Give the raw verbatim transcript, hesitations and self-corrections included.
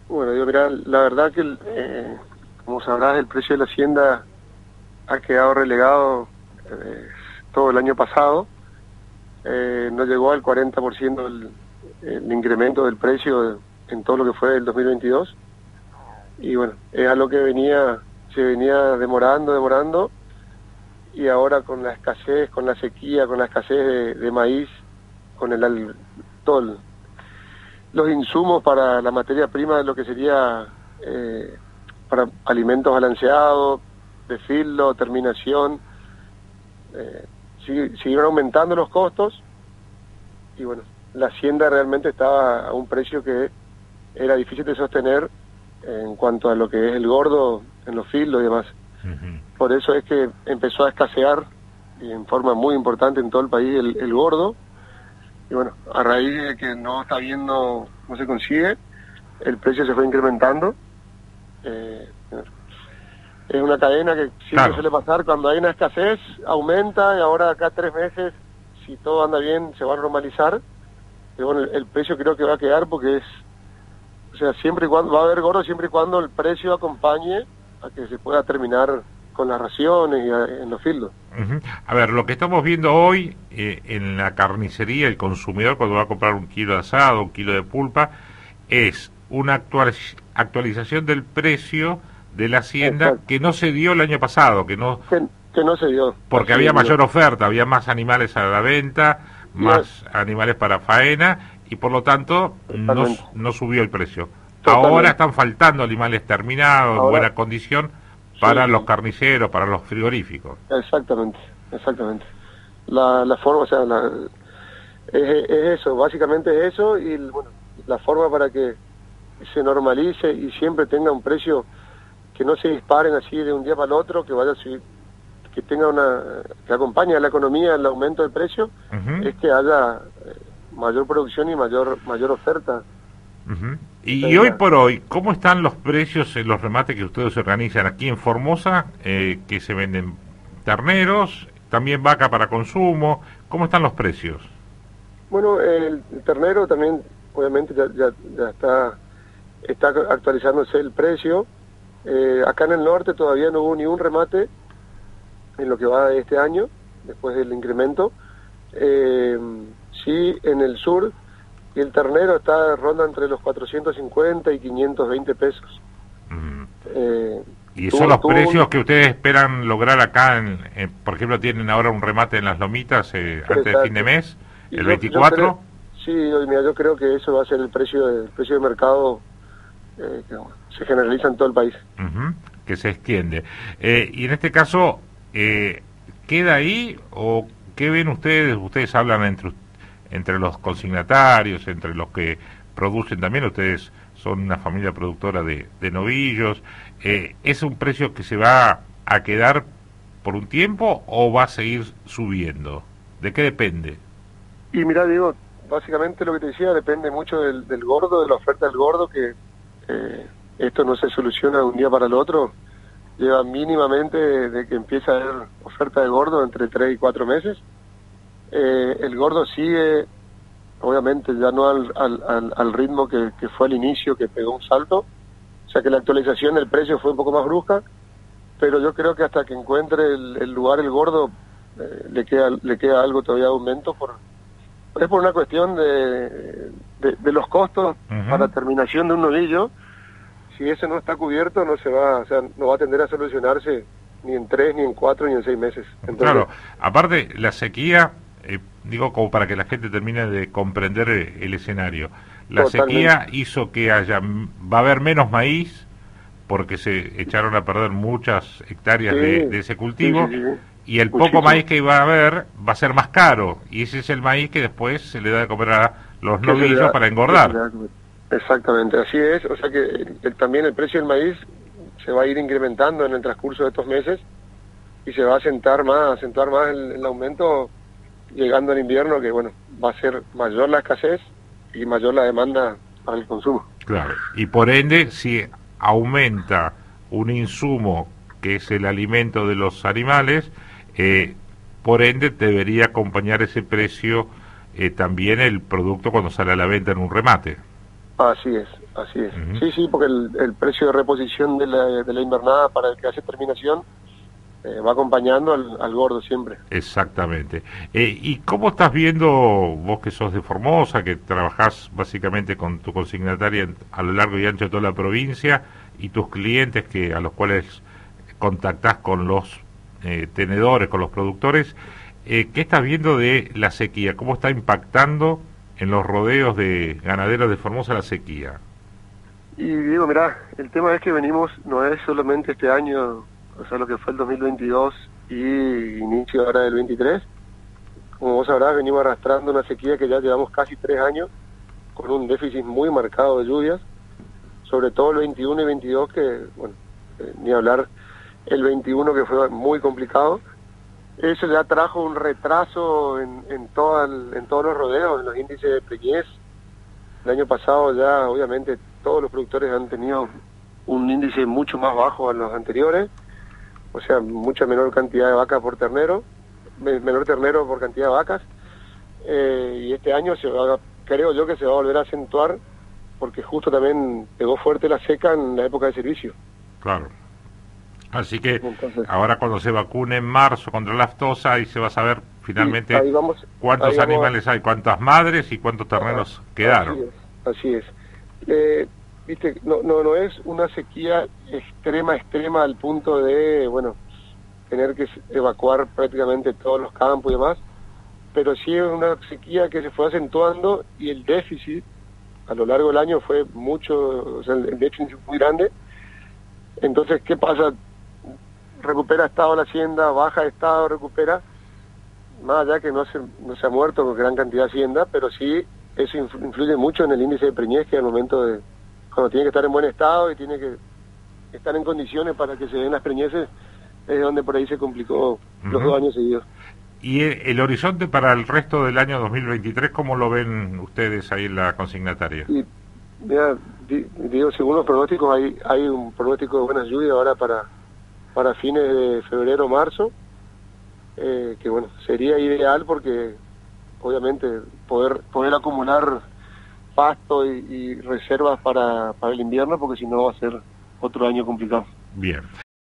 Bueno, yo mirá, la verdad que, eh, como sabrás, el precio de la hacienda ha quedado relegado eh, todo el año pasado. Eh, no llegó al cuarenta por ciento el, el incremento del precio en todo lo que fue el dos mil veintidós. Y bueno, es algo que venía, se venía demorando, demorando, y ahora con la escasez, con la sequía, con la escasez de, de maíz, con el, el todo el, los insumos para la materia prima de lo que sería eh, para alimentos balanceados, de filo, terminación, eh, sig siguieron aumentando los costos, y bueno, la hacienda realmente estaba a un precio que era difícil de sostener en cuanto a lo que es el gordo en los filos y demás. Uh-huh. Por eso es que empezó a escasear y en forma muy importante en todo el país el, el gordo. Y bueno, a raíz de que no está viendo, no se consigue, el precio se fue incrementando. Eh, es una cadena que siempre claro. suele pasar, cuando hay una escasez, aumenta, y ahora acá tres meses, si todo anda bien, se va a normalizar. Pero bueno, el, el precio creo que va a quedar porque es, o sea, siempre y cuando, va a haber gordo siempre y cuando el precio acompañe a que se pueda terminar con las raciones y a, en los filos. Uh-huh. A ver, lo que estamos viendo hoy eh, en la carnicería, el consumidor cuando va a comprar un kilo de asado, un kilo de pulpa, es una actual, actualización del precio de la hacienda. Exacto. Que no se dio el año pasado, que no que, que no se dio. Porque había mayor oferta, había más animales a la venta, más yes. animales para faena, y por lo tanto no, no subió el precio. Totalmente. Ahora están faltando animales terminados, ahora, en buena condición, para sí, los carniceros, para los frigoríficos. Exactamente, exactamente. La, la forma, o sea, la, es, es eso, básicamente es eso, y bueno, la forma para que se normalice y siempre tenga un precio que no se disparen así de un día para el otro, que vaya a subir, que tenga una, que acompañe a la economía el aumento del precio, uh-huh. es que haya mayor producción y mayor mayor oferta. Uh-huh. Y, y hoy por hoy, ¿cómo están los precios en los remates que ustedes organizan aquí en Formosa, eh, que se venden terneros, también vaca para consumo? ¿Cómo están los precios? Bueno, el, el ternero también, obviamente, ya, ya, ya está, está actualizándose el precio. Eh, acá en el norte todavía no hubo ni un remate en lo que va de este año, después del incremento. Eh, sí, en el sur, y el ternero está ronda entre los cuatrocientos cincuenta y quinientos veinte pesos. Mm. Eh, ¿Y son los precios que ustedes esperan lograr acá? En, en, por ejemplo, tienen ahora un remate en las lomitas eh, antes del fin de mes, el yo, veinticuatro. Yo creo, sí, mira, yo creo que eso va a ser el precio de, el precio de mercado eh, que se generaliza en todo el país. Uh-huh, que se extiende. Eh, y en este caso, eh, ¿queda ahí o qué ven ustedes? Ustedes hablan entre entre los consignatarios, entre los que producen también, ustedes son una familia productora de, de novillos, eh, ¿es un precio que se va a quedar por un tiempo o va a seguir subiendo? ¿De qué depende? Y mira, Diego, básicamente lo que te decía depende mucho del, del gordo, de la oferta del gordo, que eh, esto no se soluciona de un día para el otro, lleva mínimamente de que empieza a haber oferta de gordo entre tres y cuatro meses. Eh, el gordo sigue, obviamente ya no al, al, al, al ritmo que, que fue al inicio, que pegó un salto, o sea que la actualización del precio fue un poco más brusca, pero yo creo que hasta que encuentre el, el lugar el gordo, eh, le queda le queda algo todavía de aumento, por, es por una cuestión de, de, de los costos. Uh-huh. Para terminación de un novillo. Si ese no está cubierto, no se va, o sea, no va a tender a solucionarse ni en tres, ni en cuatro, ni en seis meses. Entonces, claro, aparte la sequía, eh, digo como para que la gente termine de comprender el, el escenario, la totalmente. Sequía hizo que haya, va a haber menos maíz, porque se echaron a perder muchas hectáreas sí, de, de ese cultivo, sí, sí, sí. Y el Muchísimo. Poco maíz que va a haber va a ser más caro, y ese es el maíz que después se le da de comer a los novillos da, para engordar. Exactamente, así es, o sea que el, el, también el precio del maíz se va a ir incrementando en el transcurso de estos meses y se va a acentuar más, acentuar más el, el aumento llegando al invierno, que bueno, va a ser mayor la escasez y mayor la demanda para el consumo. Claro, y por ende, si aumenta un insumo que es el alimento de los animales, eh, por ende debería acompañar ese precio eh, también el producto cuando sale a la venta en un remate. Así es, Así es. Uh-huh. Sí, sí, porque el, el precio de reposición de la, de la invernada para el que hace terminación eh, va acompañando al, al gordo siempre. Exactamente. Eh, ¿Y cómo estás viendo, vos que sos de Formosa, que trabajás básicamente con tu consignataria a lo largo y ancho de toda la provincia, y tus clientes que a los cuales contactás con los eh, tenedores, con los productores, eh, ¿qué estás viendo de la sequía? ¿Cómo está impactando en los rodeos de ganaderos de Formosa la sequía? Y digo, mirá, el tema es que venimos, no es solamente este año, o sea, lo que fue el dos mil veintidós y inicio ahora del veintitrés. Como vos sabrás, venimos arrastrando una sequía que ya llevamos casi tres años, con un déficit muy marcado de lluvias, sobre todo el veintiuno y veintidós, que, bueno, eh, ni hablar el veintiuno, que fue muy complicado. Eso ya trajo un retraso en, en, todo el, en todos los rodeos, en los índices de preñez. El año pasado ya, obviamente, todos los productores han tenido un índice mucho más bajo a los anteriores, o sea, mucha menor cantidad de vacas por ternero, menor ternero por cantidad de vacas, eh, y este año se va, creo yo que se va a volver a acentuar, porque justo también pegó fuerte la seca en la época de servicio. Claro. Así que Entonces, ahora cuando se vacune en marzo contra la aftosa, ahí se va a saber finalmente ahí vamos, cuántos ahí vamos, animales hay, cuántas madres y cuántos terneros ah, quedaron. Así es. Así es. Eh, viste, no, no, no es una sequía extrema, extrema al punto de, bueno, tener que evacuar prácticamente todos los campos y demás, pero sí es una sequía que se fue acentuando y el déficit a lo largo del año fue mucho, o sea, el déficit fue muy grande. Entonces, ¿qué pasa? Recupera estado la hacienda, baja de estado, recupera, más allá que no se, no se ha muerto con gran cantidad de hacienda, pero sí eso influye mucho en el índice de preñez, que al momento de, cuando tiene que estar en buen estado y tiene que estar en condiciones para que se den las preñeces, es donde por ahí se complicó uh-huh. los dos años seguidos. ¿Y el, el horizonte para el resto del año dos mil veintitrés, cómo lo ven ustedes ahí en la consignataria? Y, mira, di, digo, según los pronósticos, hay, hay un pronóstico de buenas lluvias ahora para, para fines de febrero, marzo, eh, que bueno, sería ideal porque obviamente poder poder acumular pasto y, y reservas para, para el invierno, porque si no va a ser otro año complicado. Bien.